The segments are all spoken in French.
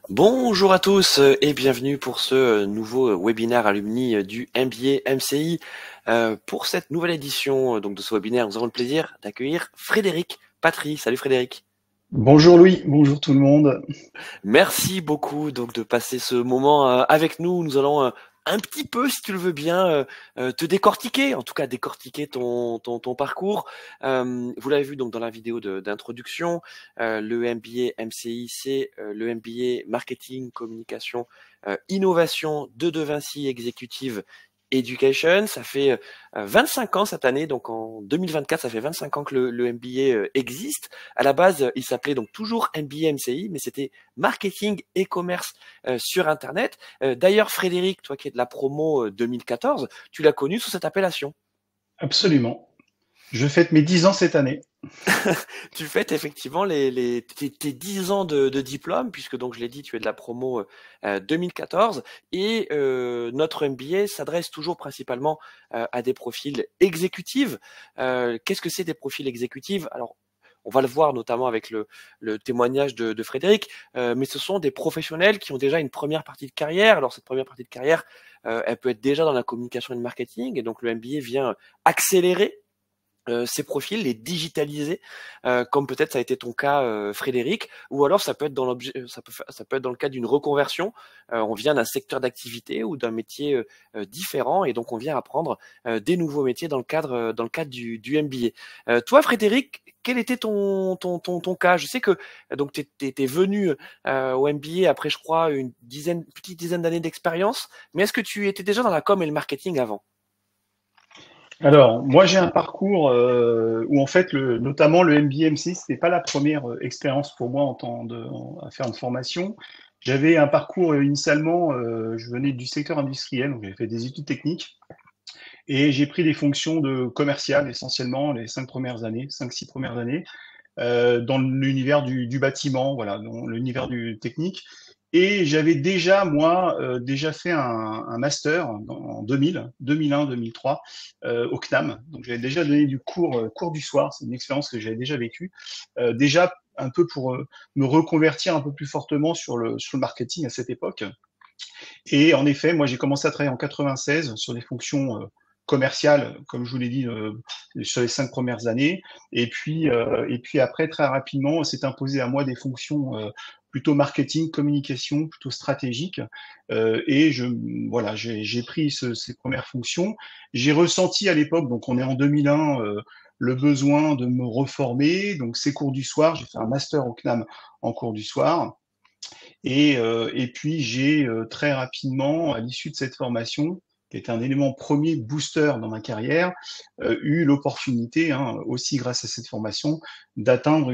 Bonjour à tous et bienvenue pour ce nouveau webinaire alumni du MBA MCI. Pour cette nouvelle édition donc de ce webinaire, nous avons le plaisir d'accueillir Frédéric Patry. Salut Frédéric. Bonjour Louis, bonjour tout le monde. Merci beaucoup donc de passer ce moment avec nous. Nous allons un petit peu, si tu le veux bien, te décortiquer, en tout cas décortiquer ton parcours. Vous l'avez vu donc dans la vidéo d'introduction, le MBA MCI, c'est le MBA Marketing, Communication, Innovation de Vinci Executive Education. Ça fait 25 ans cette année, donc en 2024, ça fait 25 ans que le MBA existe. À la base, il s'appelait donc toujours MBA MCI, mais c'était marketing et commerce sur Internet. D'ailleurs, Frédéric, toi qui es de la promo 2014, tu l'as connu sous cette appellation. Absolument. Je fête mes 10 ans cette année. Tu fêtes effectivement tes 10 ans de diplôme, puisque donc je l'ai dit, tu es de la promo 2014, et notre MBA s'adresse toujours principalement à des profils exécutifs. Qu'est-ce que c'est des profils exécutifs? Alors, on va le voir notamment avec le témoignage de Frédéric, mais ce sont des professionnels qui ont déjà une première partie de carrière. Alors cette première partie de carrière, elle peut être déjà dans la communication et le marketing, et donc le MBA vient accélérer ces profils, les digitaliser, comme peut-être ça a été ton cas, Frédéric, ou alors ça peut être dans l'objet, ça peut être dans le cadre d'une reconversion. On vient d'un secteur d'activité ou d'un métier différent, et donc on vient apprendre des nouveaux métiers dans le cadre du MBA. Toi, Frédéric, quel était ton cas? Je sais que donc t'es venu au MBA après, je crois, petite dizaine d'années d'expérience, mais est-ce que tu étais déjà dans la com et le marketing avant? Alors, moi j'ai un parcours où en fait, notamment le MBA-MC, c'était pas la première expérience pour moi à faire une formation. J'avais un parcours initialement, je venais du secteur industriel, donc j'avais fait des études techniques et j'ai pris des fonctions de commercial essentiellement les 5 premières années, 5, 6 premières années, dans l'univers du bâtiment, voilà, dans l'univers du technique. Et j'avais déjà, moi, déjà fait un master en 2000, 2001-2003 au CNAM. Donc j'avais déjà donné du cours du soir. C'est une expérience que j'avais déjà vécue. Déjà un peu pour me reconvertir un peu plus fortement sur le marketing à cette époque. Et en effet, moi, j'ai commencé à travailler en 96 sur des fonctions commerciales, comme je vous l'ai dit, sur les 5 premières années. Et puis après, très rapidement, s'est imposé à moi des fonctions plutôt marketing, communication, plutôt stratégique. Et voilà, j'ai pris ces premières fonctions. J'ai ressenti à l'époque, donc on est en 2001, le besoin de me reformer. Donc ces cours du soir, j'ai fait un master au CNAM en cours du soir. Et puis j'ai très rapidement, à l'issue de cette formation, qui était un élément premier booster dans ma carrière, eu l'opportunité, hein, aussi grâce à cette formation, d'atteindre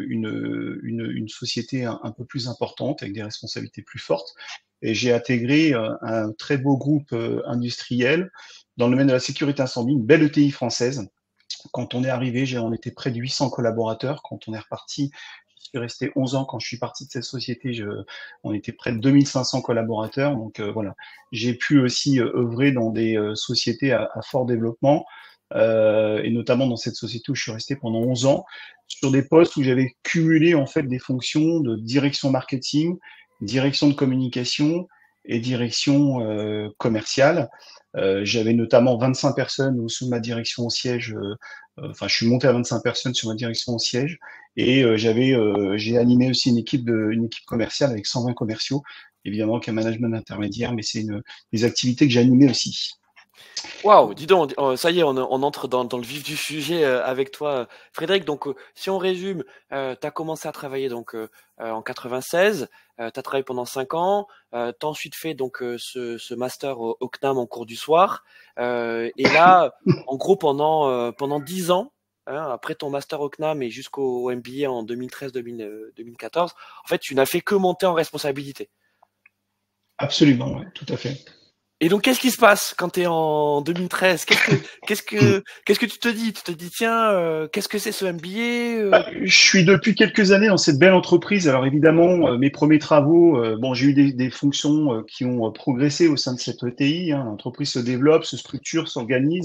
une société un peu plus importante, avec des responsabilités plus fortes. Et j'ai intégré un très beau groupe industriel dans le domaine de la sécurité incendie, une belle ETI française. Quand on est arrivé, on était près de 800 collaborateurs. Quand on est reparti, je suis resté 11 ans. Quand je suis parti de cette société, on était près de 2500 collaborateurs. Donc voilà, j'ai pu aussi œuvrer dans des sociétés à fort développement, et notamment dans cette société où je suis resté pendant 11 ans, sur des postes où j'avais cumulé en fait des fonctions de direction marketing, direction de communication et direction commerciale. J'avais notamment 25 personnes sous ma direction au siège. Enfin, je suis monté à 25 personnes sur ma direction au siège, et j'ai animé aussi une équipe commerciale avec 120 commerciaux, évidemment avec un management intermédiaire, mais c'est des activités que j'ai animées aussi. Waouh, dis donc, ça y est, on entre dans le vif du sujet avec toi, Frédéric. Donc, si on résume, tu as commencé à travailler donc en 96, tu as travaillé pendant 5 ans, tu as ensuite fait donc ce master au CNAM en cours du soir, et là, en gros, pendant 10 ans, hein, après ton master au CNAM et jusqu'au MBA en 2013-2014, en fait, tu n'as fait que monter en responsabilité. Absolument, ouais, tout à fait. Et donc, qu'est-ce qui se passe quand tu es en 2013? Qu'est-ce que tu te dis? Tu te dis, tiens, qu'est-ce que c'est ce MBA? Je suis depuis quelques années dans cette belle entreprise. Alors évidemment, mes premiers travaux, bon, j'ai eu des fonctions qui ont progressé au sein de cette ETI, hein. L'entreprise se développe, se structure, s'organise.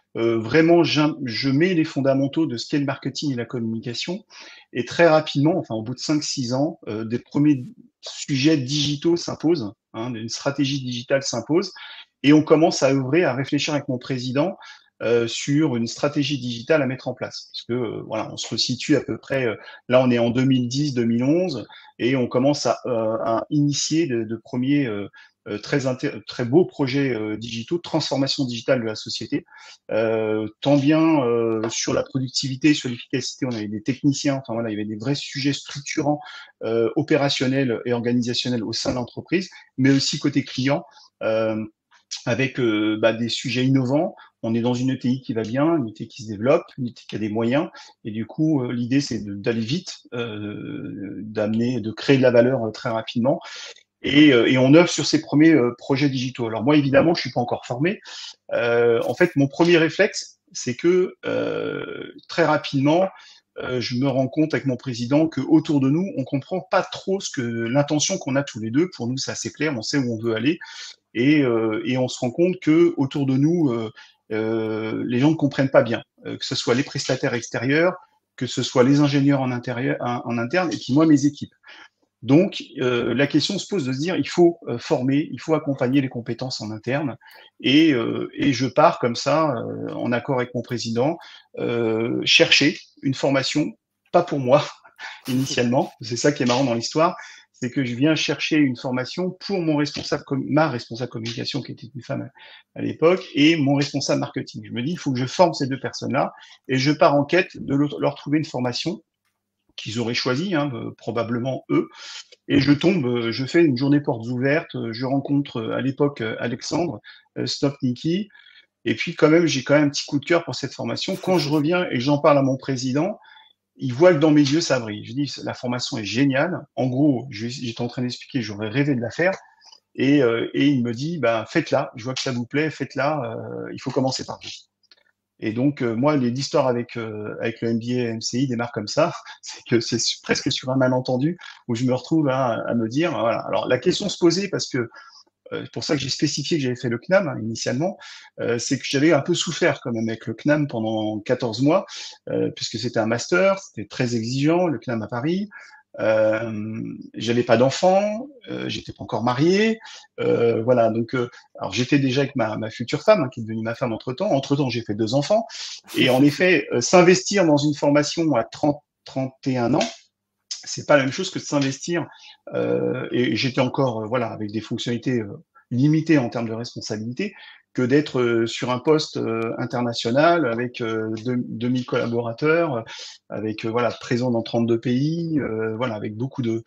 vraiment, je mets les fondamentaux de ce qu'est le marketing et la communication. Et très rapidement, enfin au bout de 5-6 ans, des premiers sujets digitaux s'imposent, hein, une stratégie digitale s'impose, et on commence à œuvrer, à réfléchir avec mon président sur une stratégie digitale à mettre en place. Parce que voilà, on se resitue à peu près, là on est en 2010-2011, et on commence à initier de premiers très beaux projets digitaux, de transformation digitale de la société, tant bien sur la productivité, sur l'efficacité, on avait des techniciens, enfin voilà, il y avait des vrais sujets structurants, opérationnels et organisationnels au sein de l'entreprise, mais aussi côté client, avec des sujets innovants. On est dans une ETI qui va bien, une ETI qui se développe, une ETI qui a des moyens, et du coup, l'idée c'est d'aller vite, de créer de la valeur très rapidement, et on œuvre sur ces premiers projets digitaux. Alors moi, évidemment, je suis pas encore formé. En fait, mon premier réflexe, c'est que très rapidement, je me rends compte avec mon président que autour de nous, on comprend pas trop l'intention qu'on a tous les deux. Pour nous, c'est assez clair, on sait où on veut aller, et on se rend compte que autour de nous, les gens ne comprennent pas bien, que ce soit les prestataires extérieurs, que ce soit les ingénieurs en interne, et puis moi, mes équipes. Donc, la question se pose de se dire, il faut former, il faut accompagner les compétences en interne, et je pars comme ça, en accord avec mon président, chercher une formation, pas pour moi initialement, c'est ça qui est marrant dans l'histoire, c'est que je viens chercher une formation pour ma responsable communication, qui était une femme à l'époque, et mon responsable marketing. Je me dis, il faut que je forme ces deux personnes-là, et je pars en quête de leur trouver une formation qu'ils auraient choisi, hein, probablement eux. Et je fais une journée portes ouvertes, je rencontre à l'époque Alexandre Stopnicki, et puis j'ai quand même un petit coup de cœur pour cette formation. Quand je reviens et j'en parle à mon président, il voit que dans mes yeux ça brille. Je dis, la formation est géniale. En gros, j'étais en train d'expliquer, j'aurais rêvé de la faire. Et il me dit, faites-la, je vois que ça vous plaît, faites-la, il faut commencer par vous. Et donc, moi, l'histoire avec le MBA MCI démarre comme ça, c'est que c'est presque sur un malentendu où je me retrouve à me dire, voilà. Alors, la question se posait parce que, c'est pour ça que j'ai spécifié que j'avais fait le CNAM, hein, initialement, c'est que j'avais un peu souffert quand même avec le CNAM pendant 14 mois, puisque c'était un master, c'était très exigeant, le CNAM à Paris. J'avais pas d'enfant, j'étais pas encore marié, voilà. Donc, alors j'étais déjà avec ma future femme, hein, qui est devenue ma femme entre-temps. Entre-temps, j'ai fait 2 enfants. Et en effet, s'investir dans une formation à 31 ans, c'est pas la même chose que de s'investir. Et j'étais encore, voilà, avec des fonctionnalités limitées en termes de responsabilité, que d'être sur un poste international avec 2000 collaborateurs, avec voilà, présent dans 32 pays, voilà, avec beaucoup de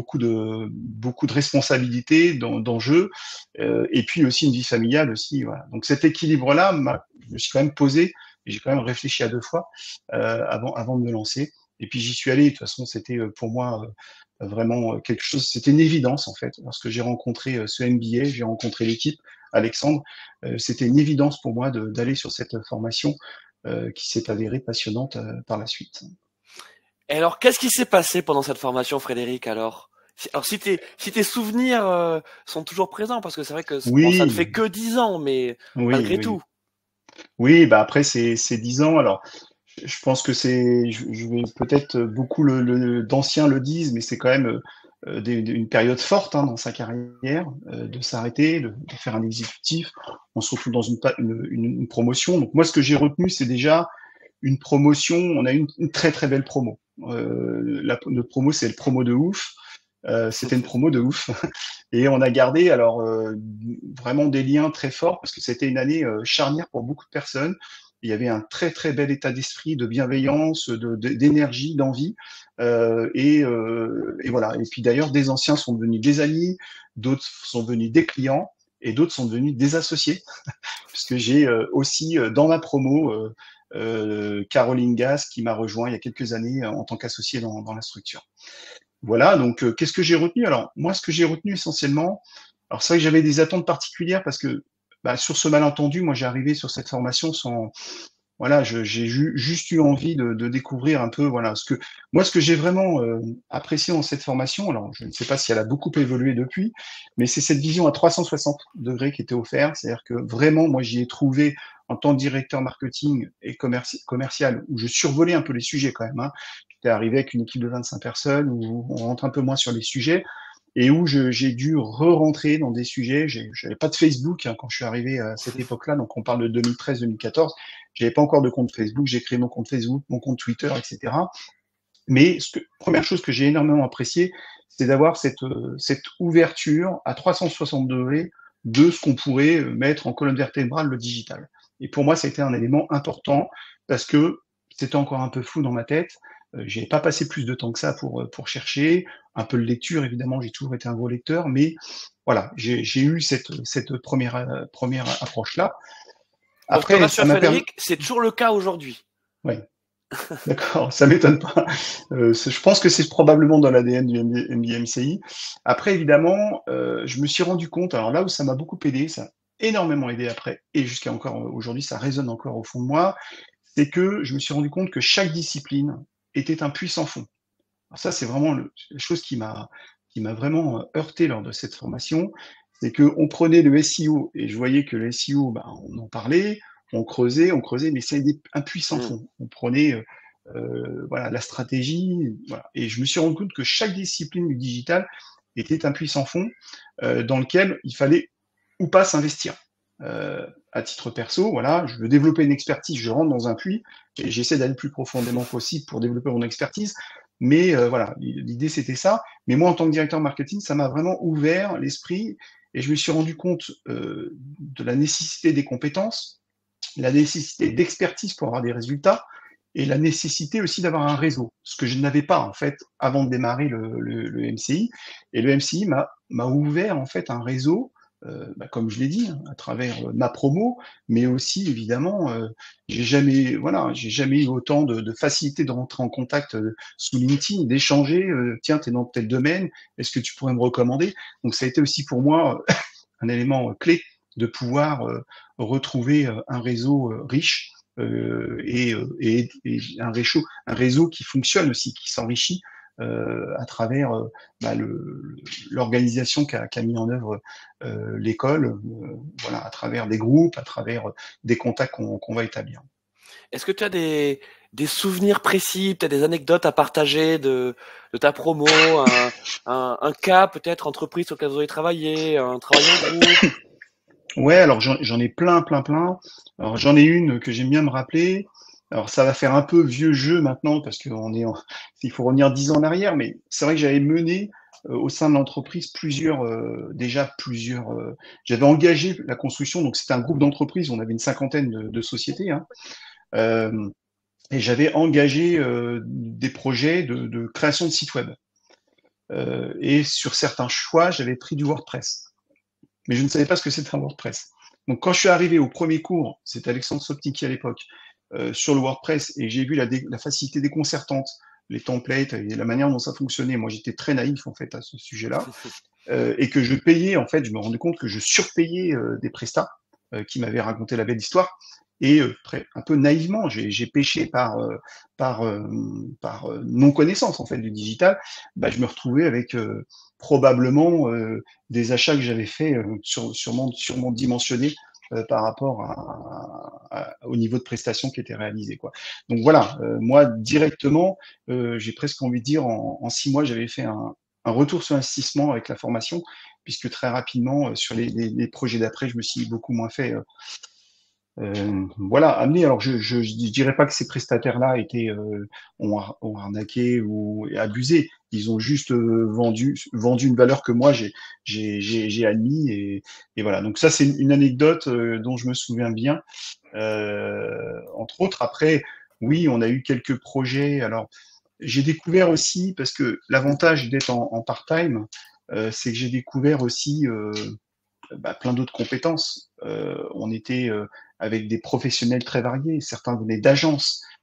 responsabilités, d'enjeux, et puis aussi une vie familiale aussi. Voilà. Donc cet équilibre-là, je me suis quand même posé, et j'ai quand même réfléchi à 2 fois avant de me lancer. Et puis j'y suis allé. De toute façon, c'était pour moi vraiment quelque chose. C'était une évidence en fait. Lorsque j'ai rencontré ce MBA, j'ai rencontré l'équipe, Alexandre. C'était une évidence pour moi d'aller sur cette formation qui s'est avérée passionnante par la suite. Et alors, qu'est-ce qui s'est passé pendant cette formation, Frédéric, alors si tes souvenirs sont toujours présents, parce que c'est vrai que bon, ça ne fait que 10 ans, mais malgré tout. Oui, après ces 10 ans, alors je pense que je vais peut-être beaucoup d'anciens le disent, mais c'est quand même une période forte, hein, dans sa carrière, de s'arrêter, de faire un exécutif. On se retrouve dans une promotion. Donc moi, ce que j'ai retenu, c'est déjà une promotion. On a une très très belle promo. Notre promo, c'est le promo de ouf. C'était une promo de ouf. Et on a gardé alors vraiment des liens très forts parce que c'était une année charnière pour beaucoup de personnes. Il y avait un très très bel état d'esprit, de bienveillance, d'énergie, d'envie, et voilà. Et puis d'ailleurs, des anciens sont devenus des amis, d'autres sont devenus des clients, et d'autres sont devenus des associés, puisque j'ai aussi dans ma promo Caroline Gas qui m'a rejoint il y a quelques années en tant qu'associé dans la structure. Voilà. Donc qu'est-ce que j'ai retenu? Alors moi, ce que j'ai retenu essentiellement, alors c'est vrai que j'avais des attentes particulières parce que sur ce malentendu, moi j'ai arrivé sur cette formation voilà, j'ai juste eu envie de découvrir un peu, voilà, ce que j'ai vraiment apprécié dans cette formation. Alors, je ne sais pas si elle a beaucoup évolué depuis, mais c'est cette vision à 360 degrés qui était offerte. C'est-à-dire que vraiment, moi, j'y ai trouvé en tant que directeur marketing et commercial, où je survolais un peu les sujets quand même, hein. J'étais arrivé avec une équipe de 25 personnes, où on rentre un peu moins sur les sujets, et où j'ai dû re-rentrer dans des sujets. J'avais pas de Facebook hein, quand je suis arrivé à cette époque-là, donc on parle de 2013-2014. J'avais pas encore de compte Facebook, j'ai créé mon compte Facebook, mon compte Twitter, etc. Mais première chose que j'ai énormément apprécié, c'est d'avoir cette ouverture à 360 degrés de ce qu'on pourrait mettre en colonne vertébrale le digital. Et pour moi, ça a été un élément important parce que c'était encore un peu flou dans ma tête. J'ai pas passé plus de temps que ça pour chercher. Un peu de lecture, évidemment, j'ai toujours été un gros lecteur, mais voilà, j'ai eu cette première approche-là. Bon, je te Après, ça rassure, m'a permis. Frédéric, c'est toujours le cas aujourd'hui. Ouais, d'accord, ça m'étonne pas. Je pense que c'est probablement dans l'ADN du MBMCI. Après, évidemment, je me suis rendu compte, alors là où ça m'a beaucoup aidé, ça a énormément aidé après, et jusqu'à encore aujourd'hui, ça résonne encore au fond de moi, c'est que je me suis rendu compte que chaque discipline était un puissant fond. Alors ça, c'est vraiment la chose qui m'a vraiment heurté lors de cette formation, c'est qu'on prenait le SEO et je voyais que le SEO, ben, on en parlait, on creusait, mais c'est un puissant Mm. fond. On prenait voilà, la stratégie, voilà. Et je me suis rendu compte que chaque discipline du digital était un puissant fond dans lequel il fallait ou pas s'investir. À titre perso, voilà, je veux développer une expertise, je rentre dans un puits et j'essaie d'aller le plus profondément possible pour développer mon expertise. Mais voilà, l'idée c'était ça. Mais moi, en tant que directeur marketing, ça m'a vraiment ouvert l'esprit et je me suis rendu compte de la nécessité des compétences, la nécessité d'expertise pour avoir des résultats et la nécessité aussi d'avoir un réseau, ce que je n'avais pas en fait avant de démarrer le MCI. Et le MCI m'a ouvert en fait un réseau, bah, comme je l'ai dit, hein, à travers ma promo, mais aussi évidemment, j'ai jamais eu autant de facilité de rentrer en contact sous LinkedIn, d'échanger. Tiens, t'es dans tel domaine, est-ce que tu pourrais me recommander? Donc ça a été aussi pour moi un élément clé de pouvoir retrouver un réseau riche et un réseau qui fonctionne aussi, qui s'enrichit à travers bah, l'organisation qu'a mis en œuvre l'école, voilà, à travers des groupes, à travers des contacts qu'on va établir. Est-ce que tu as des souvenirs précis, peut-être des anecdotes à partager de ta promo, un cas peut-être entreprise sur lequel vous avez travaillé, un travail en groupe? Ouais, alors j'en ai plein, plein, plein. Alors j'en ai une que j'aime bien me rappeler. Alors ça va faire un peu vieux jeu maintenant parce il faut revenir 10 ans en arrière, mais c'est vrai que j'avais mené au sein de l'entreprise j'avais engagé la construction, donc c'était un groupe d'entreprises, on avait une cinquantaine de sociétés, hein, euh, et j'avais engagé des projets de création de sites web. Et sur certains choix, j'avais pris du WordPress, mais je ne savais pas ce que c'était un WordPress. Donc quand je suis arrivé au premier cours, c'était Alexandre Sopniki à l'époque, sur le WordPress, et j'ai vu la facilité déconcertante, les templates et la manière dont ça fonctionnait. Moi, j'étais très naïf en fait à ce sujet-là, et que je payais, en fait, je me rendais compte que je surpayais des prestats qui m'avaient raconté la belle histoire. Et un peu naïvement, j'ai pêché par non-connaissance en fait du digital. Bah, je me retrouvais avec probablement des achats que j'avais faits sûrement dimensionnés par rapport au niveau de prestation qui était réalisé, quoi. Donc voilà, moi directement, j'ai presque envie de dire en 6 mois, j'avais fait un retour sur investissement avec la formation, puisque très rapidement, sur les projets d'après, je me suis beaucoup moins fait voilà, amener. Alors, je dirais pas que ces prestataires-là ont arnaqué ou abusé. Ils ont juste vendu une valeur que moi j'ai admis et voilà. Donc ça, c'est une anecdote dont je me souviens bien. Entre autres, après, oui, on a eu quelques projets. Alors, j'ai découvert aussi parce que l'avantage d'être en part-time, c'est que j'ai découvert aussi bah, plein d'autres compétences. On était avec des professionnels très variés. Certains venaient d'agences,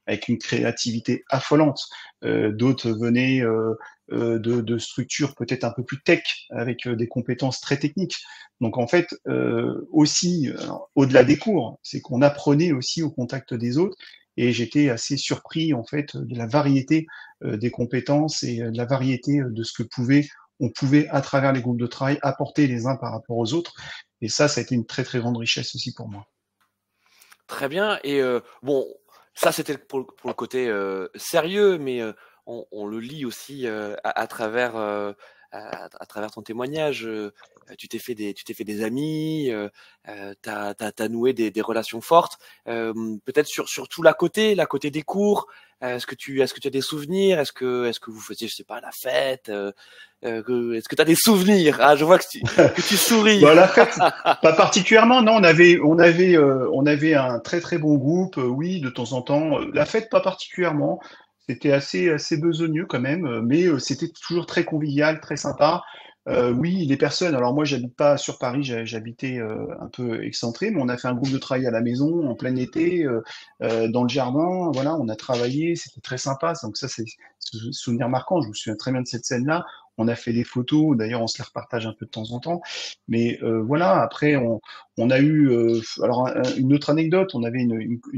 avec une créativité affolante. D'autres venaient de structures peut-être un peu plus tech, avec des compétences très techniques. Donc en fait, aussi, au-delà des cours, c'est qu'on apprenait aussi au contact des autres. Et j'étais assez surpris en fait de la variété des compétences et de la variété de ce que on pouvait à travers les groupes de travail apporter les uns par rapport aux autres. Et ça a été une très très grande richesse aussi pour moi. Très bien. Et bon, ça c'était pour le côté sérieux, mais on le lit aussi à travers à travers ton témoignage. Tu t'es fait des amis, t'as noué des relations fortes. Peut-être sur tout la côté des cours. Est-ce que tu as des souvenirs? Est-ce que vous faisiez, je sais pas, la fête? Est-ce que tu as des souvenirs? Ah, je vois que tu souris. Bon, la fête, pas particulièrement. Non, on avait un très très bon groupe. Oui, de temps en temps. La fête, pas particulièrement. C'était assez besogneux quand même, mais c'était toujours très convivial, très sympa. Oui, les personnes. Alors moi, j'habite pas sur Paris. J'habitais un peu excentré, mais on a fait un groupe de travail à la maison en plein été, dans le jardin. Voilà, on a travaillé. C'était très sympa. Donc ça, c'est souvenir marquant. Je me souviens très bien de cette scène-là. On a fait des photos. D'ailleurs, on se les repartage un peu de temps en temps. Mais voilà, après, on a eu alors une autre anecdote. On avait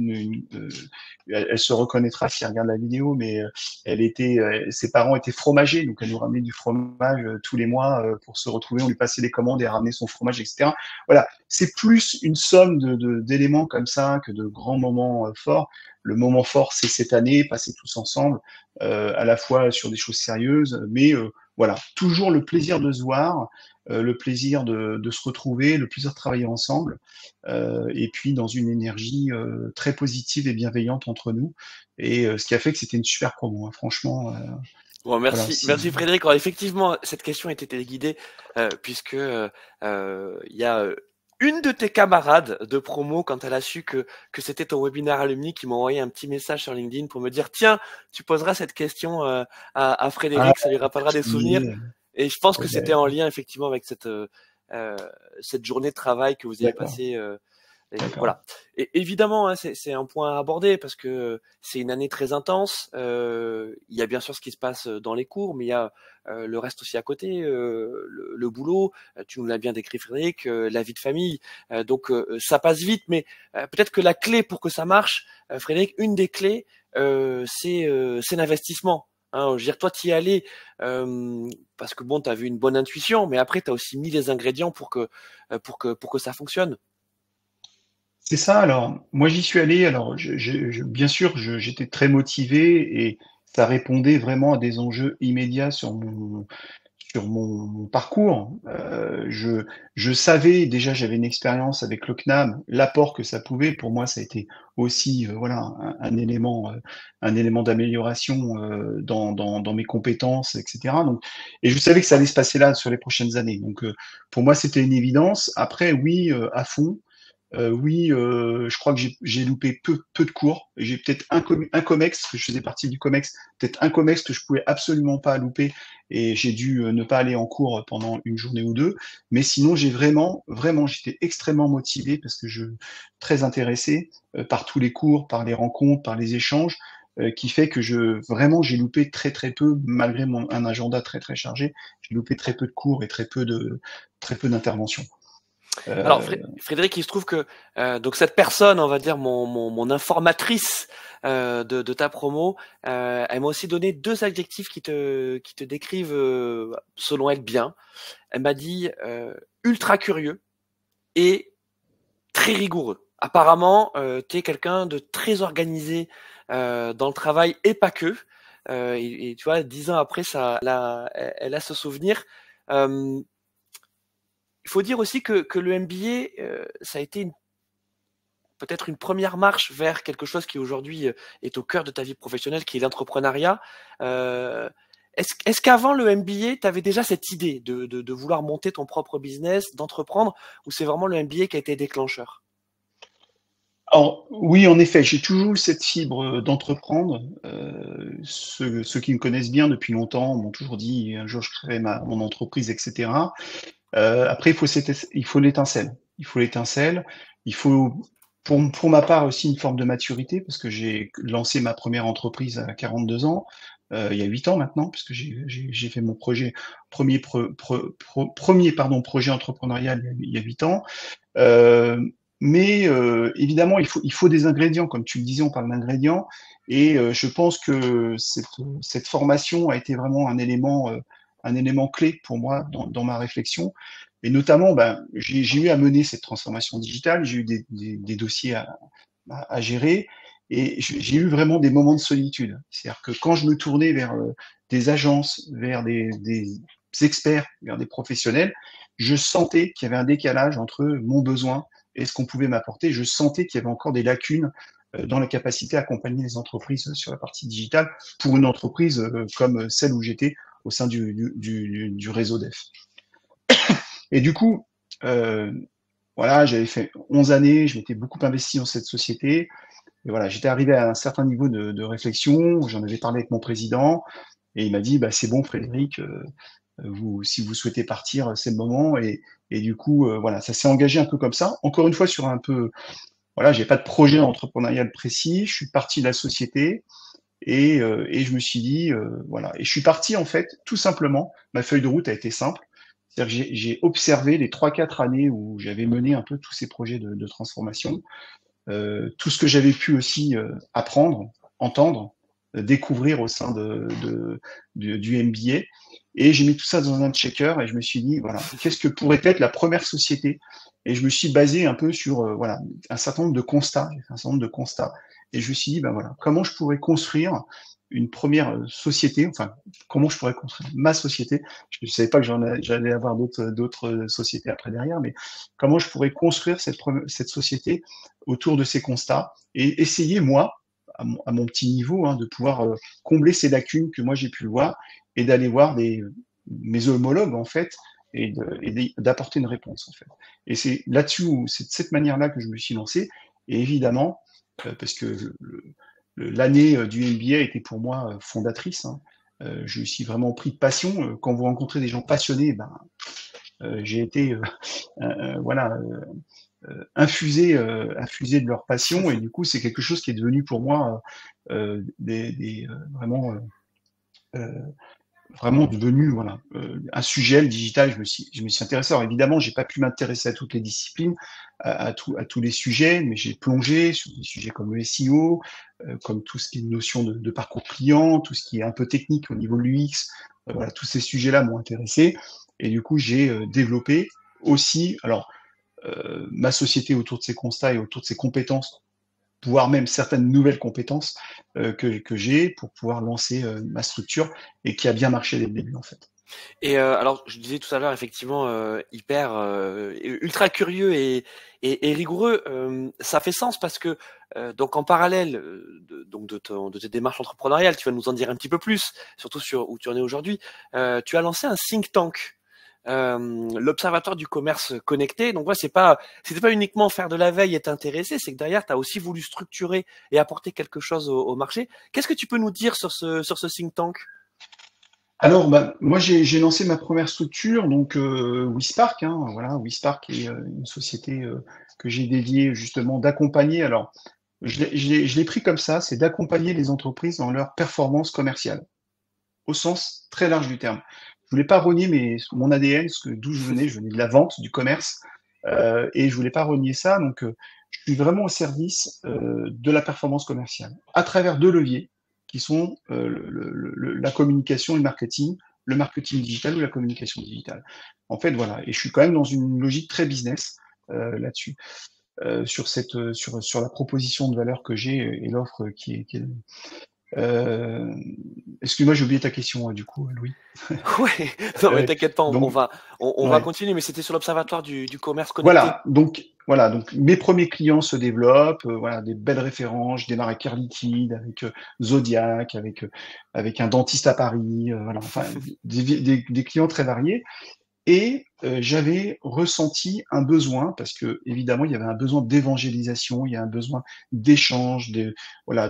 elle se reconnaîtra si elle regarde la vidéo, mais ses parents étaient fromagers, donc elle nous ramenait du fromage tous les mois pour se retrouver. On lui passait des commandes et elle ramenait son fromage, etc. Voilà, c'est plus une somme d'éléments comme ça que de grands moments forts. Le moment fort, c'est cette année, passer tous ensemble, à la fois sur des choses sérieuses, mais voilà, toujours le plaisir de se voir, le plaisir de se retrouver, le plaisir de travailler ensemble, et puis dans une énergie très positive et bienveillante entre nous. Et ce qui a fait que c'était une super promo, hein, franchement. Bon, Voilà, merci Frédéric. Alors, effectivement, cette question était téléguidée puisque il y a une de tes camarades de promo, quand elle a su que c'était ton webinaire alumni, qui m'a envoyé un petit message sur LinkedIn pour me dire, tiens, tu poseras cette question à ah, Frédéric, ça lui rappellera des souvenirs. Et je pense que c'était en lien effectivement avec cette journée de travail que vous avez d'accord, passée. Et d'accord. voilà. Et évidemment, hein, c'est un point à aborder parce que c'est une année très intense. Il y a bien sûr ce qui se passe dans les cours, mais il y a le reste aussi à côté, le boulot. Tu nous l'as bien décrit, Frédéric, la vie de famille. Donc ça passe vite, mais peut-être que la clé pour que ça marche, Frédéric, une des clés, c'est l'investissement. Hein, je veux dire, toi, t'y es allé parce que bon, t'as vu une bonne intuition, mais après, t'as aussi mis les ingrédients pour que ça fonctionne. C'est ça, alors, moi j'y suis allé, alors bien sûr, j'étais très motivé et ça répondait vraiment à des enjeux immédiats sur mon parcours. Je savais déjà, j'avais une expérience avec le CNAM, l'apport que ça pouvait. Pour moi, ça a été aussi voilà un élément d'amélioration dans mes compétences, etc. Donc, et je savais que ça allait se passer là sur les prochaines années. Donc, pour moi, c'était une évidence. Après, oui, à fond. Oui, je crois que j'ai loupé peu de cours. J'ai peut-être un COMEX, parce que je faisais partie du COMEX, peut-être un COMEX que je pouvais absolument pas louper et j'ai dû ne pas aller en cours pendant une journée ou deux. Mais sinon, j'ai vraiment, j'étais extrêmement motivé parce que très intéressé par tous les cours, par les rencontres, par les échanges, qui fait que vraiment, j'ai loupé très peu, malgré un agenda très très chargé, j'ai loupé très peu de cours et très peu d'interventions. Alors Frédéric, il se trouve que donc cette personne, on va dire mon informatrice de ta promo, elle m'a aussi donné deux adjectifs qui te décrivent selon elle bien. Elle m'a dit ultra curieux et très rigoureux. Apparemment, tu es quelqu'un de très organisé dans le travail et pas que. Et tu vois, 10 ans après, elle a ce souvenir. Euh, il faut dire aussi que le MBA, ça a été peut-être une première marche vers quelque chose qui aujourd'hui est au cœur de ta vie professionnelle, qui est l'entrepreneuriat. Est-ce qu'avant le MBA, tu avais déjà cette idée de vouloir monter ton propre business, d'entreprendre, ou c'est vraiment le MBA qui a été déclencheur? Alors, oui, en effet, j'ai toujours eu cette fibre d'entreprendre. Ceux qui me connaissent bien depuis longtemps m'ont toujours dit un jour je créerai mon entreprise, etc. Après, il faut l'étincelle. Il faut l'étincelle. Il faut pour ma part aussi une forme de maturité, parce que j'ai lancé ma première entreprise à 42 ans, il y a 8 ans maintenant, puisque j'ai fait mon premier projet entrepreneurial il y a 8 ans. Euh, mais évidemment, il faut des ingrédients, comme tu le disais, on parle d'ingrédients, et je pense que cette formation a été vraiment un élément clé pour moi dans ma réflexion. Et notamment, ben, j'ai eu à mener cette transformation digitale, j'ai eu des dossiers à gérer, et j'ai eu vraiment des moments de solitude. C'est-à-dire que quand je me tournais vers des agences, vers des experts, vers des professionnels, je sentais qu'il y avait un décalage entre mon besoin et ce qu'on pouvait m'apporter. Je sentais qu'il y avait encore des lacunes dans la capacité à accompagner les entreprises sur la partie digitale pour une entreprise comme celle où j'étais au sein du réseau DEF. Et du coup, euh, voilà, j'avais fait 11 années, je m'étais beaucoup investi dans cette société. Et voilà, j'étais arrivé à un certain niveau de réflexion, j'en avais parlé avec mon président, et il m'a dit, bah, c'est bon, Frédéric, si vous souhaitez partir, c'est le moment. Et du coup, voilà, ça s'est engagé un peu comme ça. Encore une fois, sur un peu, voilà, j'ai pas de projet entrepreneurial précis. Je suis parti de la société et je me suis dit, voilà. Et je suis parti, en fait, tout simplement. Ma feuille de route a été simple. C'est-à-dire que j'ai observé les 3-4 années où j'avais mené un peu tous ces projets de transformation, tout ce que j'avais pu aussi apprendre, entendre, découvrir au sein du MBA. Et j'ai mis tout ça dans un checker et je me suis dit, voilà, qu'est-ce que pourrait être la première société? Et je me suis basé un peu sur voilà, un certain nombre de constats, un certain nombre de constats. Et je me suis dit, ben voilà, comment je pourrais construire une première société, enfin, comment je pourrais construire ma société. Je ne savais pas que j'allais avoir d'autres sociétés après derrière, mais comment je pourrais construire cette société autour de ces constats et essayer, moi, à mon petit niveau, hein, de pouvoir combler ces lacunes que moi j'ai pu voir et d'aller voir mes homologues, en fait, et d'apporter une réponse, en fait. Et c'est là-dessus, c'est de cette manière-là que je me suis lancé. Et évidemment, parce que l'année du MBA était pour moi fondatrice, hein, je me suis vraiment pris de passion. Quand vous rencontrez des gens passionnés, ben, j'ai été voilà, infusé de leur passion, et du coup c'est quelque chose qui est devenu pour moi vraiment vraiment devenu voilà un sujet, le digital. Je me suis intéressé. Alors évidemment, j'ai pas pu m'intéresser à toutes les disciplines, à tous les sujets, mais j'ai plongé sur des sujets comme le SEO, comme tout ce qui est notion de parcours client, tout ce qui est un peu technique au niveau de l'UX. Voilà, tous ces sujets-là m'ont intéressé, et du coup j'ai développé aussi, alors ma société autour de ces constats et autour de ces compétences, voire même certaines nouvelles compétences que j'ai pour pouvoir lancer ma structure, et qui a bien marché dès le début, en fait. Et alors, je disais tout à l'heure, effectivement, hyper, ultra curieux et rigoureux. Ça fait sens parce que donc en parallèle donc de tes démarches entrepreneuriales, tu vas nous en dire un petit peu plus, surtout sur où tu en es aujourd'hui. Tu as lancé un think tank. L'Observatoire du commerce connecté. Donc, ouais, c'était pas uniquement faire de la veille et t'intéresser, c'est que derrière, tu as aussi voulu structurer et apporter quelque chose au marché. Qu'est-ce que tu peux nous dire sur ce think tank? Alors, bah, moi, j'ai lancé ma première structure, donc Wispark, hein, voilà, Wispark est une société que j'ai dédiée justement d'accompagner. Alors, je l'ai pris comme ça, c'est d'accompagner les entreprises dans leur performance commerciale, au sens très large du terme. Je voulais pas renier mon ADN, d'où je venais de la vente, du commerce, et je voulais pas renier ça. Donc, je suis vraiment au service de la performance commerciale à travers deux leviers qui sont la communication et le marketing digital ou la communication digitale. En fait, voilà. Et je suis quand même dans une logique très business là-dessus, sur la proposition de valeur que j'ai et l'offre qui est euh, excuse-moi, j'ai oublié ta question, du coup, Louis. Ouais, non mais Euh, t'inquiète pas, donc, on va ouais. continuer, mais c'était sur l'Observatoire du commerce connecté. Voilà, donc mes premiers clients se développent, voilà, des belles références. Je démarre avec Air Liquide, avec Zodiac, avec un dentiste à Paris, voilà, enfin des clients très variés. Et j'avais ressenti un besoin, parce que évidemment il y avait un besoin d'évangélisation, il y a un besoin d'échange, voilà,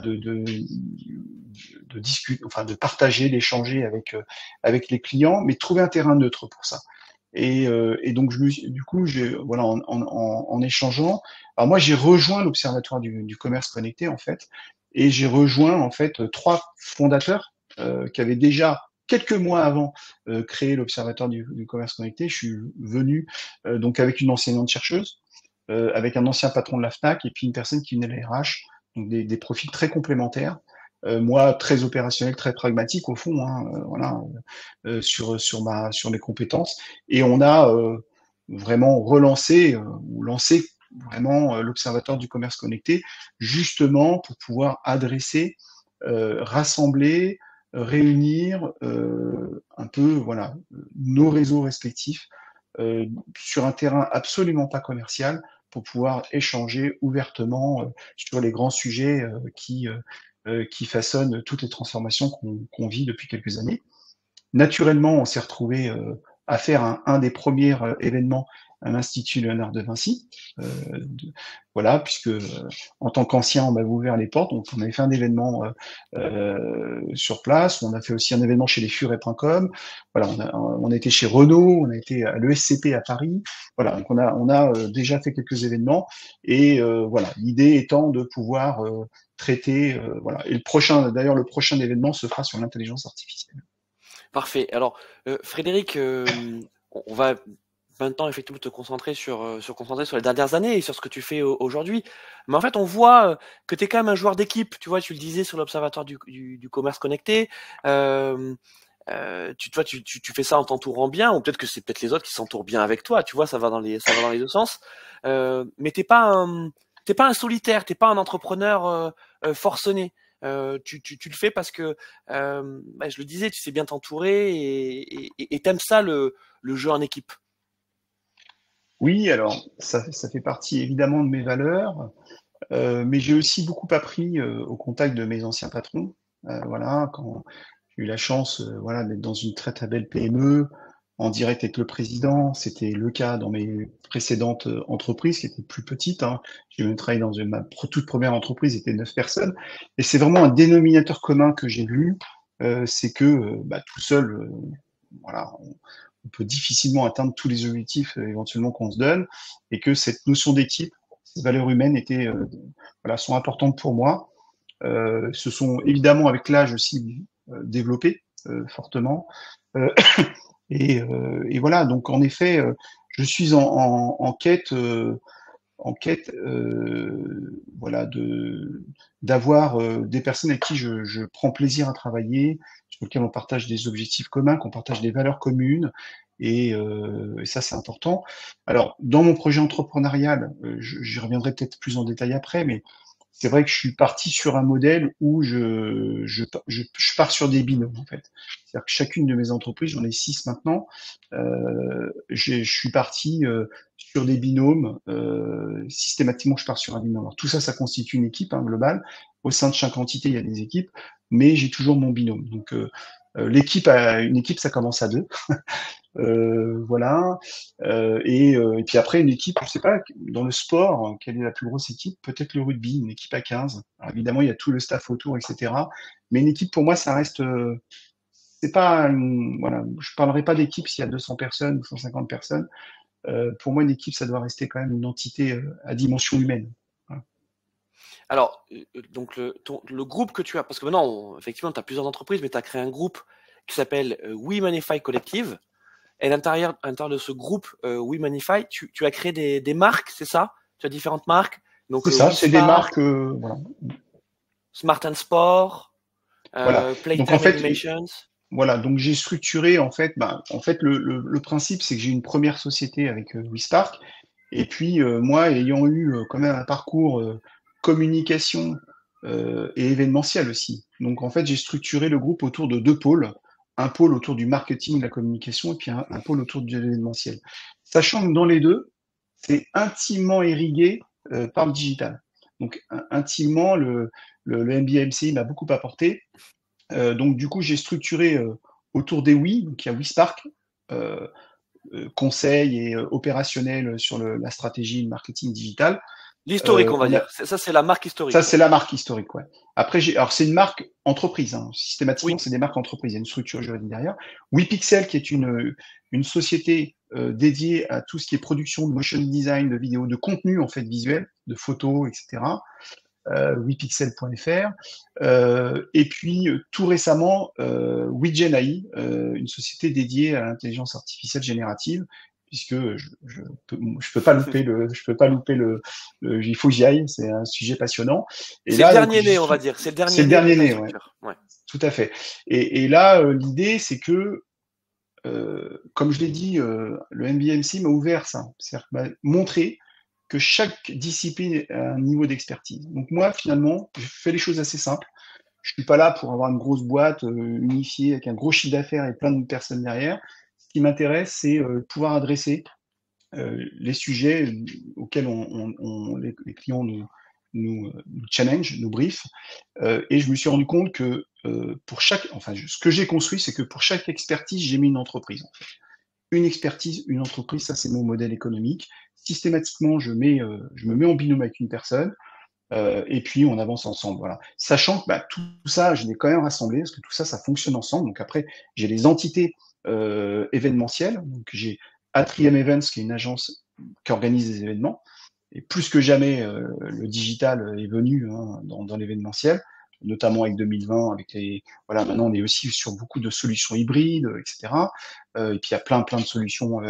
de discuter, enfin de partager, d'échanger avec les clients, mais trouver un terrain neutre pour ça. Et donc, du coup, voilà, en échangeant, alors moi, j'ai rejoint l'Observatoire du commerce connecté, en fait, et j'ai rejoint, en fait, trois fondateurs qui avaient déjà, quelques mois avant, créé l'Observatoire du commerce connecté. Je suis venu donc avec une enseignante-chercheuse, avec un ancien patron de la FNAC, et puis une personne qui venait de la RH, donc des profils très complémentaires. Moi, très opérationnel, très pragmatique au fond, hein, voilà, sur mes compétences. Et on a vraiment relancé ou lancé vraiment l'Observatoire du commerce connecté, justement pour pouvoir adresser, rassembler, réunir un peu, voilà, nos réseaux respectifs sur un terrain absolument pas commercial pour pouvoir échanger ouvertement sur les grands sujets qui façonnent toutes les transformations qu'on vit depuis quelques années. Naturellement, on s'est retrouvé à faire un des premiers événements à l'Institut Léonard de Vinci. Voilà, puisque en tant qu'ancien, on m'avait ouvert les portes, donc on avait fait un événement sur place. On a fait aussi un événement chez lesfurets.com. Voilà, on a été chez Renault, on a été à l'ESCP à Paris. Voilà, donc on a déjà fait quelques événements. Et voilà, l'idée étant de pouvoir traiter, voilà. Et d'ailleurs, le prochain événement se fera sur l'intelligence artificielle. Parfait. Alors, Frédéric, on va maintenant effectivement te concentrer concentrer sur les dernières années et sur ce que tu fais aujourd'hui. Mais en fait, on voit que tu es quand même un joueur d'équipe. Tu vois, tu le disais sur l'Observatoire du commerce connecté. Tu fais ça en t'entourant bien, ou peut-être que c'est peut-être les autres qui s'entourent bien avec toi. Tu vois, ça va dans les deux sens. Mais t'es pas un solitaire, t'es pas un entrepreneur forcené. Tu le fais parce que, je le disais, tu sais bien t'entourer et t'aimes ça le jeu en équipe. Oui, alors ça fait partie évidemment de mes valeurs, mais j'ai aussi beaucoup appris au contact de mes anciens patrons. Voilà, quand j'ai eu la chance, voilà, d'être dans une très très belle PME, en direct avec le président. C'était le cas dans mes précédentes entreprises qui étaient plus petites, hein. J'ai même travaillé dans toute première entreprise, c'était 9 personnes. Et c'est vraiment un dénominateur commun que j'ai vu, c'est que tout seul, voilà, on peut difficilement atteindre tous les objectifs éventuellement qu'on se donne, et que cette notion d'équipe, ces valeurs humaines voilà, sont importantes pour moi. Se sont évidemment avec l'âge aussi développées fortement. Euh, et voilà, donc en effet, je suis en quête, voilà, d'avoir des personnes avec qui je prends plaisir à travailler, sur lesquelles on partage des objectifs communs, qu'on partage des valeurs communes, et ça c'est important. Alors, dans mon projet entrepreneurial, j'y reviendrai peut-être plus en détail après, mais c'est vrai que je suis parti sur un modèle où je pars sur des binômes, en fait. C'est-à-dire que chacune de mes entreprises, j'en ai 6 maintenant, je suis parti sur des binômes. Systématiquement, je pars sur un binôme. Alors, tout ça, ça constitue une équipe globale. Au sein de chaque entité, il y a des équipes, mais j'ai toujours mon binôme. Donc, une équipe, ça commence à deux. Voilà. Et puis après, une équipe, je sais pas, dans le sport, quelle est la plus grosse équipe? Peut-être le rugby, une équipe à 15. Alors évidemment, il y a tout le staff autour, etc. Mais une équipe, pour moi, ça reste. C'est pas. Voilà, je parlerai pas d'équipe s'il y a 200 personnes ou 150 personnes. Pour moi, une équipe, ça doit rester quand même une entité à dimension humaine. Voilà. Alors, donc le groupe que tu as, parce que maintenant, effectivement, tu as plusieurs entreprises, mais tu as créé un groupe qui s'appelle We Manify Collective. Et à l'intérieur de ce groupe We Manify, tu as créé des marques, c'est ça? Tu as différentes marques. Donc, C'est ça, c'est des WeSpark, marques. Voilà. Smart and Sport, Voilà. Donc en Playtime fait, Animations. voilà, donc j'ai structuré en fait le principe c'est que j'ai une première société avec WeSpark, et puis moi ayant eu quand même un parcours communication et événementiel aussi. Donc en fait j'ai structuré le groupe autour de deux pôles, un pôle autour du marketing, de la communication, et puis un pôle autour de l'événementiel. Sachant que dans les deux, c'est intimement irrigué par le digital. Donc intimement, le MBA MCI m'a beaucoup apporté. Donc du coup, j'ai structuré autour des oui, donc il y a WeSpark, conseil et opérationnel sur la stratégie, le marketing digital. L'historique, on va On a, dire. Ça, c'est la marque ça, historique, c'est quoi. la marque historique, ouais. Après, alors c'est une marque entreprise, hein. Oui. Systématiquement, c'est des marques entreprises. Il y a une structure juridique derrière. WePixel, qui est une société dédiée à tout ce qui est production de motion design, de vidéos, de contenu en fait visuel, de photos, etc. WePixel.fr. Et puis tout récemment, WeGen AI, une société dédiée à l'intelligence artificielle générative, puisque je peux pas louper il faut que j'y aille, c'est un sujet passionnant. Et C'est le là, donc, dernier né, on va dire. C'est le c'est dernier le né de dernier ta né, ouais, structure. Ouais. tout à fait. Et là, l'idée, c'est que, comme je l'ai dit, le MBMC m'a ouvert ça, c'est-à-dire m'a montré que chaque discipline a un niveau d'expertise. Donc moi, finalement, je fais les choses assez simples. Je suis pas là pour avoir une grosse boîte unifiée avec un gros chiffre d'affaires et plein de personnes derrière. Ce qui m'intéresse, c'est pouvoir adresser les sujets auxquels les clients nous challenge, nous brief. Et je me suis rendu compte que ce que j'ai construit, c'est que pour chaque expertise, j'ai mis une entreprise. En fait. Une expertise, une entreprise, ça c'est mon modèle économique. Systématiquement, je me mets en binôme avec une personne. Et puis on avance ensemble, voilà. Sachant que tout ça, je l'ai quand même rassemblé parce que tout ça, ça fonctionne ensemble. Donc après, j'ai les entités événementielles. Donc j'ai Atrium Events, qui est une agence qui organise des événements. Et plus que jamais, le digital est venu dans l'événementiel, notamment avec 2020, avec voilà, maintenant on est aussi sur beaucoup de solutions hybrides, etc. Et puis il y a plein de solutions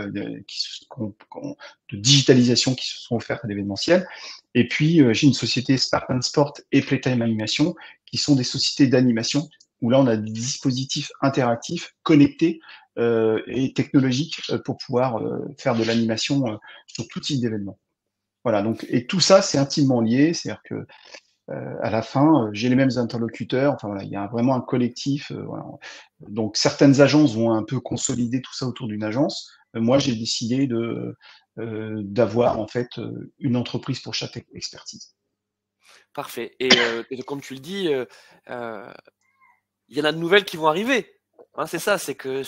de digitalisation qui se sont offertes à l'événementiel. Et puis j'ai une société Spartan Sport et Playtime Animation, qui sont des sociétés d'animation où là on a des dispositifs interactifs connectés et technologiques pour pouvoir faire de l'animation sur tout type d'événement. Voilà, donc, et tout ça, c'est intimement lié, c'est-à-dire que à la fin, j'ai les mêmes interlocuteurs. Enfin voilà, il y a vraiment un collectif. Voilà. Donc certaines agences vont un peu consolider tout ça autour d'une agence. Moi, j'ai décidé d'avoir en fait une entreprise pour chaque expertise. Parfait. Et comme tu le dis, il y en a de nouvelles qui vont arriver. Hein, c'est ça, c'est que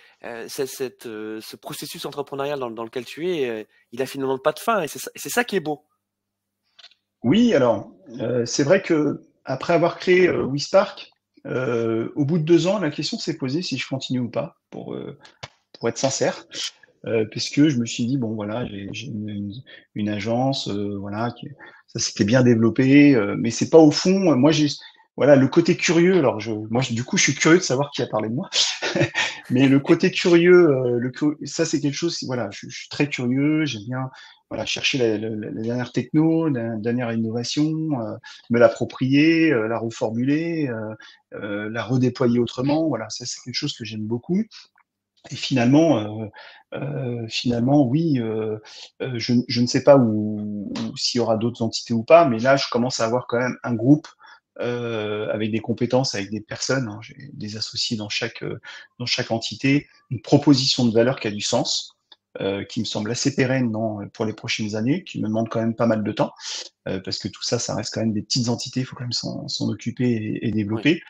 ce processus entrepreneurial dans lequel tu es, il a finalement pas de fin. Et c'est ça qui est beau. Oui, alors c'est vrai que après avoir créé WeSpark, au bout de 2 ans, la question s'est posée si je continue ou pas, pour être sincère. Puisque je me suis dit bon voilà j'ai une agence voilà ça s'était bien développé mais c'est pas au fond moi j'ai voilà le côté curieux alors du coup je suis curieux de savoir qui a parlé de moi mais le côté curieux ça c'est quelque chose voilà je suis très curieux j'aime bien voilà chercher la dernière techno la dernière innovation me l'approprier la reformuler la redéployer autrement voilà ça c'est quelque chose que j'aime beaucoup et finalement, oui, je ne sais pas s'il y aura d'autres entités ou pas, mais là, je commence à avoir quand même un groupe avec des compétences, avec des personnes, hein, j'ai des associés dans chaque entité, une proposition de valeur qui a du sens, qui me semble assez pérenne pour les prochaines années, qui me demande quand même pas mal de temps, parce que tout ça, ça reste quand même des petites entités, il faut quand même s'en occuper et Oui. développer.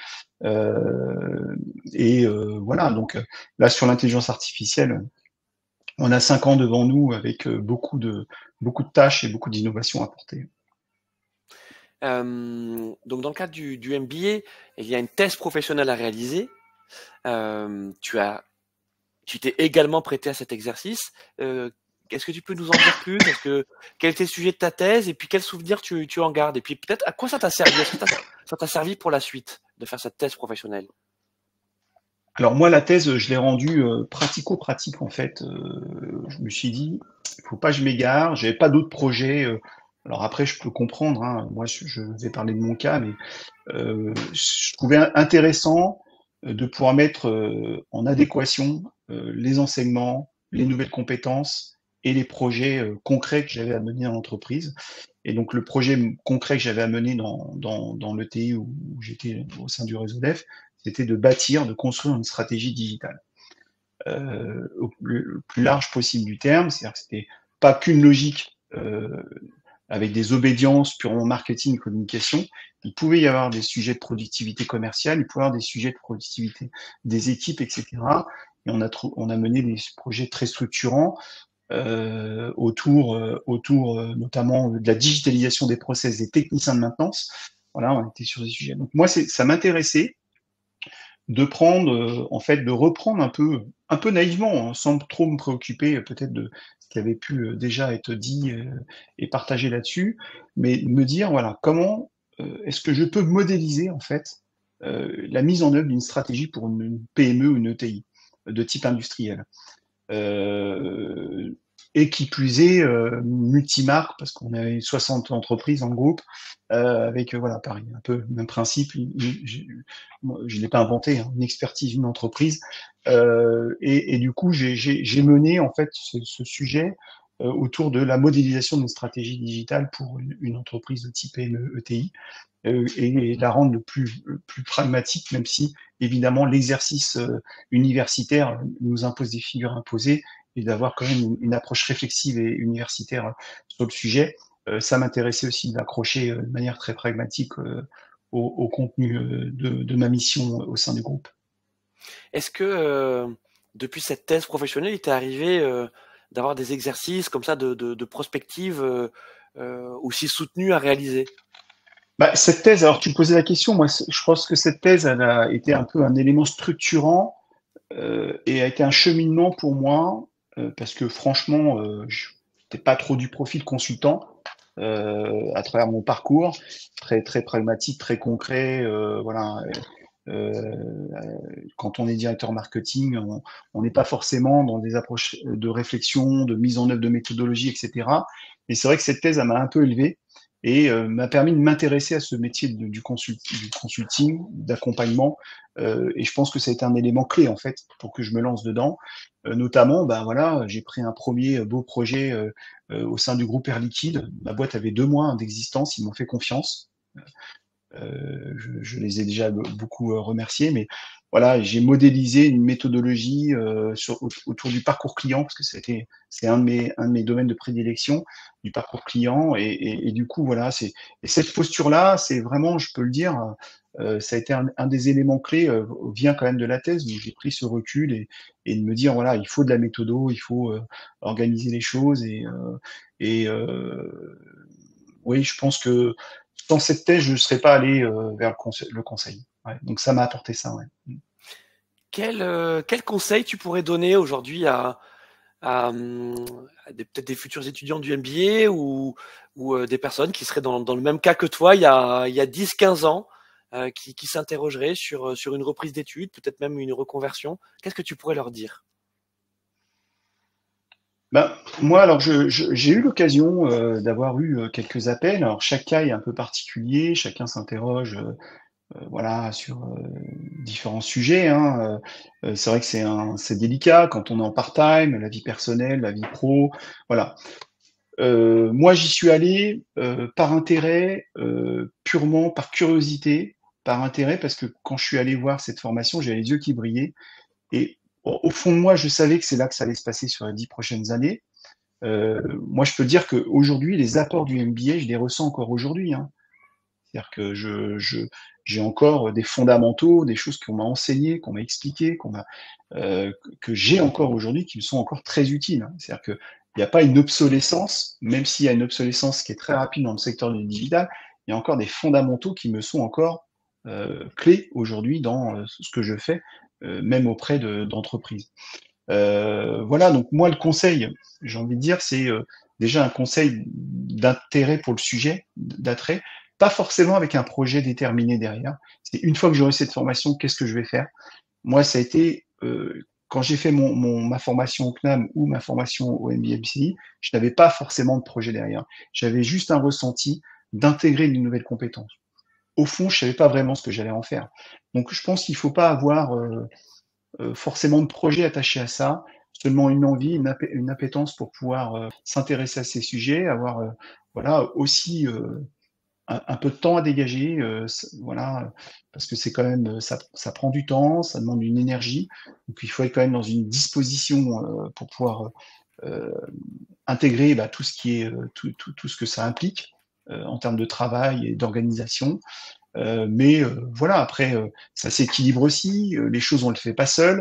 Voilà, donc là sur l'intelligence artificielle, on a 5 ans devant nous avec beaucoup de tâches et beaucoup d'innovations à porter. Donc dans le cadre du MBA, il y a une thèse professionnelle à réaliser. Tu t'es également prêté à cet exercice. Est-ce que tu peux nous en dire plus? Quel était le sujet de ta thèse? Et puis quels souvenirs tu en gardes? Et puis peut-être à quoi ça t'a servi? Est-ce que ça t'a servi pour la suite de faire cette thèse professionnelle? Alors moi, la thèse, je l'ai rendue pratico-pratique en fait. Je me suis dit, il faut pas que je m'égare. J'avais pas d'autres projets. Alors après, je peux comprendre. Hein, moi, je vais parler de mon cas, mais je trouvais intéressant de pouvoir mettre en adéquation les enseignements, les nouvelles compétences et les projets concrets que j'avais à mener dans l'entreprise. Et donc le projet concret que j'avais à mener dans l'ETI où j'étais au sein du réseau DEF, c'était de bâtir, de construire une stratégie digitale le plus large possible du terme, c'est-à-dire que c'était pas qu'une logique avec des obédiences purement marketing, communication. Il pouvait y avoir des sujets de productivité commerciale, il pouvait y avoir des sujets de productivité des équipes, etc. Et on a mené des projets très structurants autour notamment de la digitalisation des process des techniciens de maintenance. Voilà, on était sur des sujets. Donc moi, ça m'intéressait de prendre, en fait, de reprendre un peu naïvement, hein, sans trop me préoccuper peut-être de ce qui avait pu déjà être dit et partagé là-dessus, mais me dire, voilà, comment est-ce que je peux modéliser, en fait, la mise en œuvre d'une stratégie pour une PME ou une ETI de type industriel. Euh, et qui plus est, multimarque, parce qu'on avait 60 entreprises dans le groupe, avec, voilà, pareil, un peu le même principe, je ne l'ai pas inventé, hein, une expertise, une entreprise, et du coup, j'ai mené, en fait, ce sujet autour de la modélisation d'une stratégie digitale pour une entreprise de type PME, ETI, et la rendre plus pragmatique, même si évidemment l'exercice universitaire nous impose des figures imposées et d'avoir quand même une approche réflexive et universitaire sur le sujet. Ça m'intéressait aussi d'accrocher de manière très pragmatique au contenu de ma mission au sein du groupe. Est-ce que depuis cette thèse professionnelle, il t'est arrivé d'avoir des exercices comme ça de prospective aussi soutenus à réaliser? Bah, cette thèse, alors tu me posais la question, moi je pense que cette thèse, elle a été un peu un élément structurant et a été un cheminement pour moi, parce que franchement, je n'étais pas trop du profil consultant à travers mon parcours, très très pragmatique, très concret, voilà. Euh, Quand on est directeur marketing, on n'est pas forcément dans des approches de réflexion, de mise en œuvre de méthodologie, etc. Et c'est vrai que cette thèse, elle m'a un peu élevé et m'a permis de m'intéresser à ce métier du consulting, d'accompagnement. Et je pense que ça a été un élément clé en fait pour que je me lance dedans. Notamment, ben voilà, j'ai pris un premier beau projet au sein du groupe Air Liquide. Ma boîte avait 2 mois d'existence, ils m'ont fait confiance. Je les ai déjà beaucoup remerciés, mais voilà, j'ai modélisé une méthodologie autour du parcours client, parce que c'est un de mes domaines de prédilection, du parcours client, et du coup, voilà, et cette posture-là, c'est vraiment, je peux le dire, ça a été un des éléments clés, vient quand même de la thèse, où j'ai pris ce recul et de me dire, voilà, il faut de la méthodo, il faut organiser les choses, et oui, je pense que sans cette thèse, je ne serais pas allé vers le conseil. Ouais, donc ça m'a apporté ça. Ouais. Quel conseil tu pourrais donner aujourd'hui à peut-être des futurs étudiants du MBA ou des personnes qui seraient dans le même cas que toi il y a 10-15 ans, qui s'interrogeraient sur une reprise d'études, peut-être même une reconversion? Qu'est-ce que tu pourrais leur dire? Ben, moi, alors, j'ai eu l'occasion d'avoir eu quelques appels. Alors, chaque cas est un peu particulier, chacun s'interroge voilà, sur différents sujets. Hein. C'est vrai que c'est délicat quand on est en part-time, la vie personnelle, la vie pro. Voilà. Moi, j'y suis allé par intérêt, purement par curiosité, par intérêt, parce que quand je suis allé voir cette formation, j'avais les yeux qui brillaient. Et au fond de moi, je savais que c'est là que ça allait se passer sur les 10 prochaines années. Moi, je peux dire qu'aujourd'hui, les apports du MBA, je les ressens encore aujourd'hui. Hein. C'est-à-dire que j'ai encore des fondamentaux, des choses qu'on m'a enseignées, qu'on m'a expliquées, que j'ai encore aujourd'hui, qui me sont encore très utiles. Hein. C'est-à-dire qu'il n'y a pas une obsolescence, même s'il y a une obsolescence qui est très rapide dans le secteur du digital, il y a encore des fondamentaux qui me sont encore clés aujourd'hui dans ce que je fais, même auprès d'entreprises. Voilà, donc moi, le conseil, j'ai envie de dire, c'est déjà un conseil d'intérêt pour le sujet, d'attrait, pas forcément avec un projet déterminé derrière. C'est une fois que j'aurai cette formation, qu'est-ce que je vais faire? Moi, ça a été, quand j'ai fait ma formation au CNAM ou ma formation au MBMCI, je n'avais pas forcément de projet derrière. J'avais juste un ressenti d'intégrer une nouvelle compétence. Au fond, je savais pas vraiment ce que j'allais en faire. Donc, je pense qu'il faut pas avoir forcément de projet attaché à ça, seulement une envie, une appétence pour pouvoir s'intéresser à ces sujets, avoir voilà aussi un peu de temps à dégager, voilà, parce que c'est quand même ça prend du temps, ça demande une énergie, donc il faut être quand même dans une disposition pour pouvoir intégrer bah, tout ce qui est tout ce que ça implique en termes de travail et d'organisation. Mais voilà, après, ça s'équilibre aussi. Les choses, on ne le fait pas seul.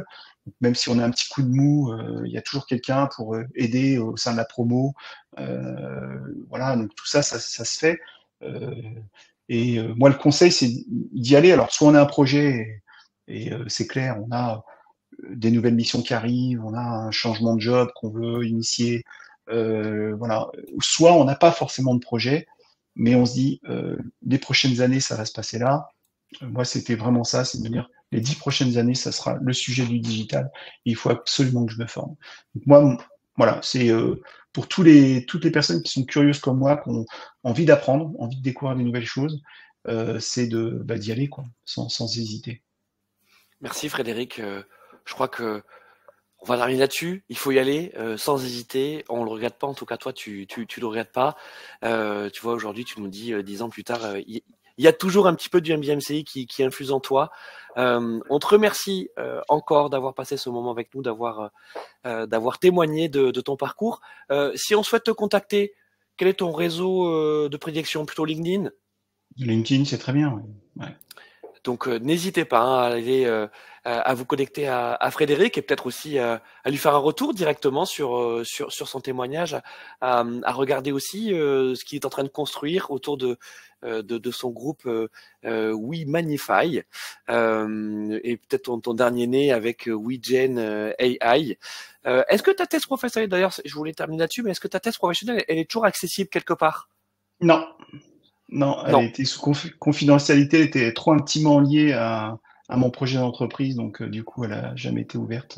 Même si on a un petit coup de mou, il y a toujours quelqu'un pour aider au sein de la promo. Voilà, donc tout ça, ça se fait. Moi, le conseil, c'est d'y aller. Alors, soit on a un projet c'est clair, on a des nouvelles missions qui arrivent, on a un changement de job qu'on veut initier, voilà. Soit on n'a pas forcément de projet, mais on se dit les prochaines années, ça va se passer là. Moi, c'était vraiment ça, c'est de me dire les 10 prochaines années, ça sera le sujet du digital. Et il faut absolument que je me forme. Donc moi, voilà, c'est pour toutes les personnes qui sont curieuses comme moi, qui ont envie d'apprendre, envie de découvrir des nouvelles choses, c'est d'y aller, quoi, sans hésiter. Merci Frédéric. Je crois que on va terminer là-dessus. Il faut y aller sans hésiter. On le regrette pas. En tout cas, toi, tu le regrettes pas. Tu vois, aujourd'hui, tu nous dis 10 ans plus tard, il y a toujours un petit peu du MBMCI qui infuse en toi. On te remercie encore d'avoir passé ce moment avec nous, d'avoir témoigné de ton parcours. Si on souhaite te contacter, quel est ton réseau de prédilection? Plutôt LinkedIn? LinkedIn, c'est très bien. Ouais. Ouais. Donc n'hésitez pas à aller à vous connecter à Frédéric et peut-être aussi à lui faire un retour directement sur son témoignage, à regarder aussi ce qu'il est en train de construire autour de son groupe We Magnify et peut-être ton dernier né avec WeGen AI. Est-ce que ta thèse professionnelle, d'ailleurs, je voulais terminer là-dessus, mais est-ce que ta thèse professionnelle, elle est toujours accessible quelque part? Non, non, elle Non. était sous confidentialité, elle était trop intimement liée à mon projet d'entreprise, donc du coup, elle a jamais été ouverte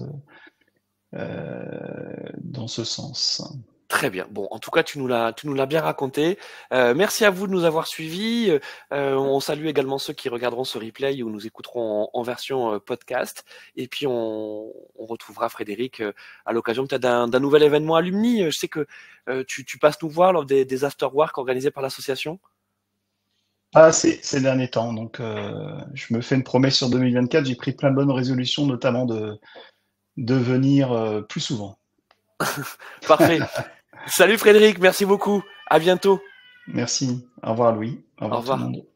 dans ce sens. Très bien. Bon, en tout cas, tu nous l'as bien raconté. Merci à vous de nous avoir suivis. On salue également ceux qui regarderont ce replay ou nous écouteront en version podcast. Et puis, on retrouvera Frédéric à l'occasion peut-être d'un nouvel événement alumni. Je sais que tu passes nous voir lors des after-work organisés par l'association. Ah, ces derniers temps. Donc, je me fais une promesse sur 2024. J'ai pris plein de bonnes résolutions, notamment de venir plus souvent. Parfait. Salut Frédéric, merci beaucoup. À bientôt. Merci. Au revoir, Louis. Au Au revoir tout le revoir. monde.